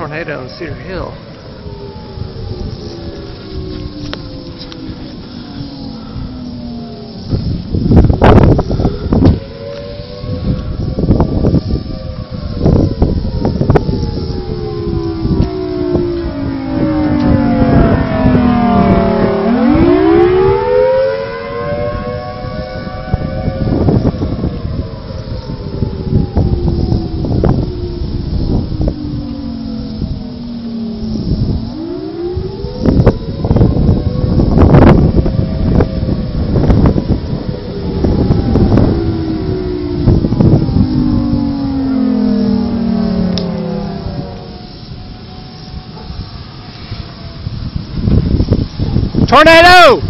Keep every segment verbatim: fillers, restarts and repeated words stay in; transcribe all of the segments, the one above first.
tornado on Cedar Hill. Tornado!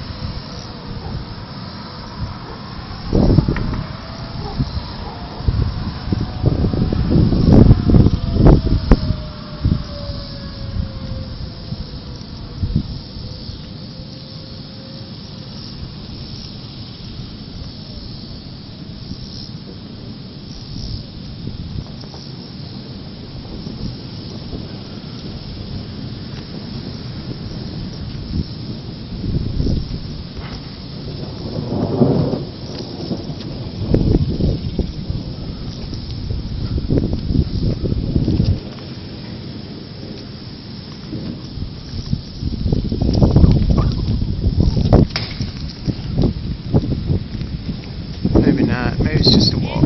Maybe not. Maybe it's just a walk.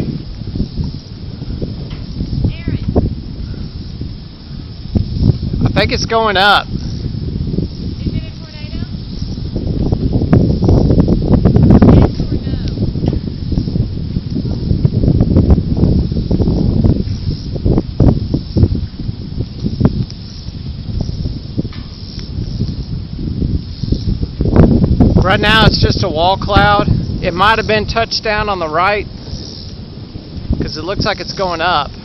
I think it's going up. Is it a tornado? Yes or no? Right now it's just a wall cloud. It might have been touched down on the right because it looks like it's going up.